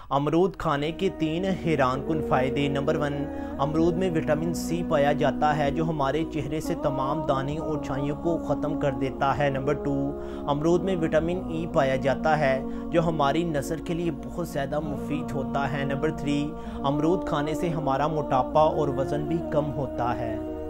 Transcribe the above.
अमरूद खाने के 3 हैरानकुन फ़ायदे। नंबर 1, अमरूद में विटामिन सी पाया जाता है जो हमारे चेहरे से तमाम दाने और छाइयों को ख़त्म कर देता है। नंबर 2, अमरूद में विटामिन ई पाया जाता है जो हमारी नज़र के लिए बहुत ज़्यादा मुफीद होता है। नंबर 3, अमरूद खाने से हमारा मोटापा और वज़न भी कम होता है।